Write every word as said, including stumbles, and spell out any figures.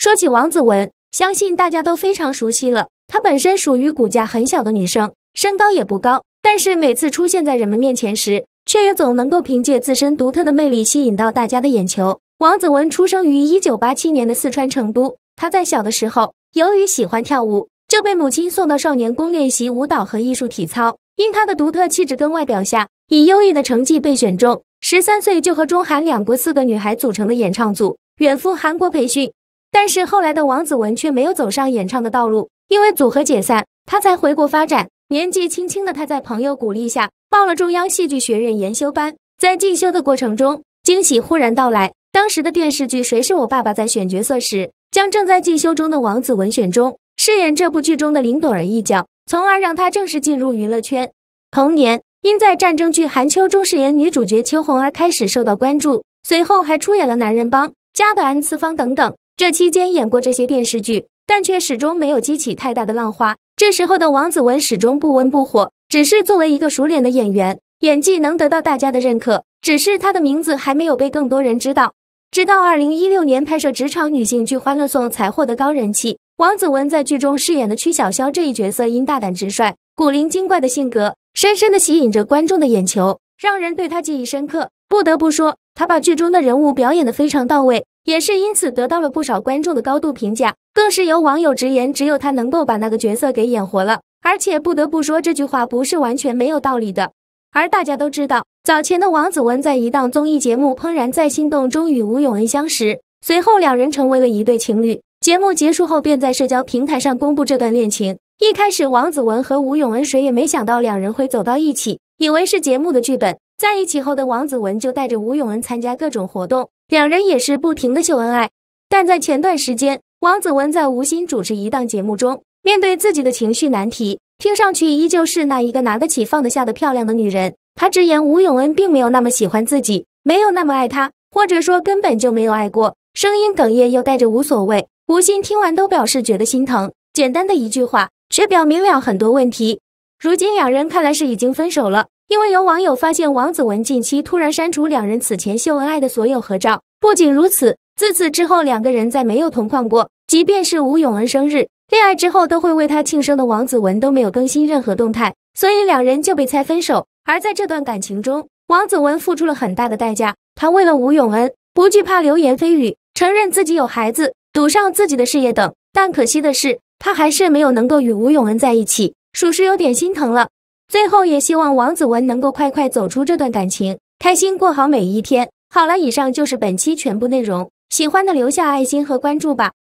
说起王子文，相信大家都非常熟悉了。她本身属于骨架很小的女生，身高也不高，但是每次出现在人们面前时，却也总能够凭借自身独特的魅力吸引到大家的眼球。王子文出生于一九八七年的四川成都，她在小的时候，由于喜欢跳舞，就被母亲送到少年宫练习舞蹈和艺术体操。因她的独特气质跟外表下，以优异的成绩被选中。十三岁就和中韩两国四个女孩组成的演唱组远赴韩国培训。但是后来的王子文却没有走上演唱的道路，因为组合解散，她才回国发展。年纪轻轻的她在朋友鼓励下报了中央戏剧学院研修班。在进修的过程中，惊喜忽然到来。当时的电视剧《谁是我爸爸》在选角色时，将正在进修中的王子文选中，饰演这部剧中的林朵儿一角，从而让她正式进入娱乐圈。同年，因在战争剧《寒秋》中饰演女主角秋红而开始受到关注，随后还出演了《男人帮》、《家的 N 次方》等等。这期间演过这些电视剧，但却始终没有激起太大的浪花。这时候的王子文始终不温不火，只是作为一个熟脸的演员，演技能得到大家的认可，只是她的名字还没有被更多人知道。直到二零一六年拍摄职场女性剧《欢乐颂》才获得高人气。王子文在剧中饰演的曲小潇这一角色，因大胆直率、古灵精怪的性格，深深地吸引着观众的眼球，让人对她记忆深刻。不得不说，她把剧中的人物表演得非常到位，也是因此得到了不少观众的高度评价，更是有网友直言只有她能够把那个角色给演活了。而且不得不说，这句话不是完全没有道理的。而大家都知道，早前的王子文在一档综艺节目《怦然在心动》中与吴永恩相识，随后两人成为了一对情侣。节目结束后便在社交平台上公布这段恋情。一开始王子文和吴永恩谁也没想到两人会走到一起，以为是节目的剧本。在一起后的王子文就带着吴永恩参加各种活动，两人也是不停的秀恩爱。但在前段时间，王子文在无心主持一档节目中，面对自己的情绪难题，听上去依旧是那一个拿得起放得下的漂亮的女人。她直言吴永恩并没有那么喜欢自己，没有那么爱她，或者说根本就没有爱过，声音哽咽又带着无所谓。吴昕听完都表示觉得心疼，简单的一句话却表明了很多问题。如今两人看来是已经分手了，因为有网友发现王子文近期突然删除两人此前秀恩爱的所有合照。不仅如此，自此之后两个人再没有同框过，即便是吴永恩生日、恋爱之后都会为他庆生的王子文都没有更新任何动态，所以两人就被猜分手。而在这段感情中，王子文付出了很大的代价，他为了吴永恩不惧怕流言蜚语，承认自己有孩子，赌上自己的事业等。但可惜的是，他还是没有能够与吴永恩在一起，属实有点心疼了。最后也希望王子文能够快快走出这段感情，开心过好每一天。好了，以上就是本期全部内容，喜欢的留下爱心和关注吧。